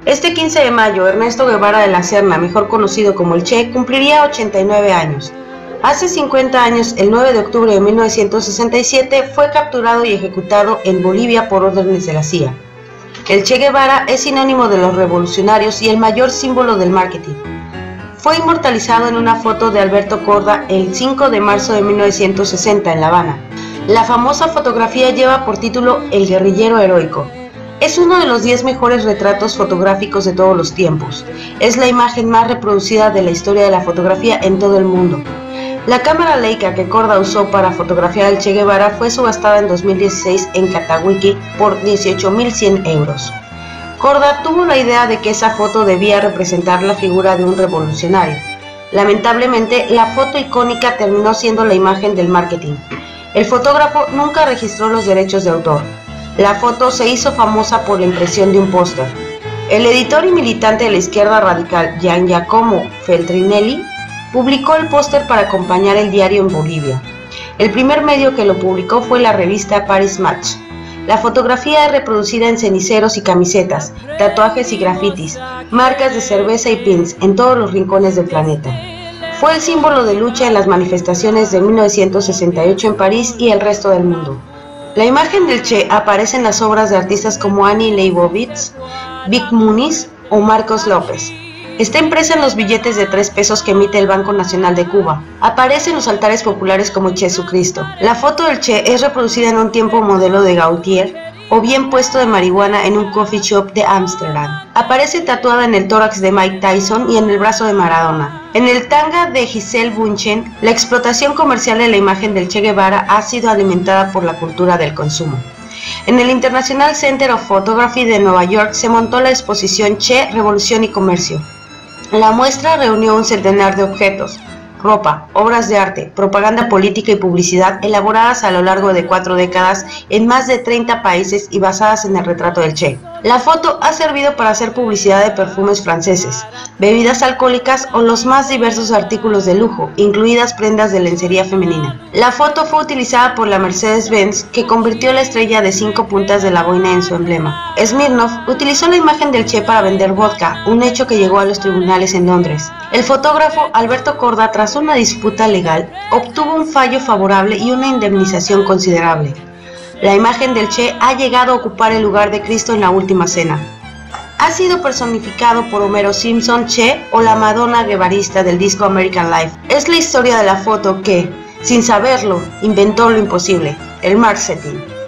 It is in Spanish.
Este 15 de mayo, Ernesto Guevara de la Serna, mejor conocido como el Che, cumpliría 89 años. Hace 50 años, el 9 de octubre de 1967, fue capturado y ejecutado en Bolivia por órdenes de la CIA. El Che Guevara es sinónimo de los revolucionarios y el mayor símbolo del marketing. Fue inmortalizado en una foto de Alberto Korda el 5 de marzo de 1960 en La Habana. La famosa fotografía lleva por título El guerrillero heroico. Es uno de los 10 mejores retratos fotográficos de todos los tiempos. Es la imagen más reproducida de la historia de la fotografía en todo el mundo. La cámara Leica que Korda usó para fotografiar al Che Guevara fue subastada en 2016 en Catawiki por 18.100 euros. Korda tuvo la idea de que esa foto debía representar la figura de un revolucionario. Lamentablemente, la foto icónica terminó siendo la imagen del marketing. El fotógrafo nunca registró los derechos de autor. La foto se hizo famosa por la impresión de un póster. El editor y militante de la izquierda radical Gian Giacomo Feltrinelli publicó el póster para acompañar el diario en Bolivia. El primer medio que lo publicó fue la revista Paris Match. La fotografía es reproducida en ceniceros y camisetas, tatuajes y grafitis, marcas de cerveza y pins en todos los rincones del planeta. Fue el símbolo de lucha en las manifestaciones de 1968 en París y el resto del mundo. La imagen del Che aparece en las obras de artistas como Annie Leibovitz, Vic Muniz o Marcos López. Está impresa en los billetes de 3 pesos que emite el Banco Nacional de Cuba. Aparece en los altares populares como Jesucristo. La foto del Che es reproducida en un tiempo modelo de Gautier o bien puesto de marihuana en un coffee shop de Ámsterdam. Aparece tatuada en el tórax de Mike Tyson y en el brazo de Maradona. En el tanga de Gisele Bündchen, la explotación comercial de la imagen del Che Guevara ha sido alimentada por la cultura del consumo. En el International Center of Photography de Nueva York se montó la exposición Che, Revolución y Comercio. La muestra reunió un centenar de objetos, ropa, obras de arte, propaganda política y publicidad elaboradas a lo largo de 4 décadas en más de 30 países y basadas en el retrato del Che. La foto ha servido para hacer publicidad de perfumes franceses, bebidas alcohólicas o los más diversos artículos de lujo, incluidas prendas de lencería femenina. La foto fue utilizada por la Mercedes-Benz, que convirtió la estrella de 5 puntas de la boina en su emblema. Smirnoff utilizó la imagen del Che para vender vodka, un hecho que llegó a los tribunales en Londres. El fotógrafo Alberto Korda, tras una disputa legal, obtuvo un fallo favorable y una indemnización considerable. La imagen del Che ha llegado a ocupar el lugar de Cristo en la Última Cena. Ha sido personificado por Homero Simpson, Che, o la Madonna guevarista del disco American Life. Es la historia de la foto que, sin saberlo, inventó lo imposible, el marketing.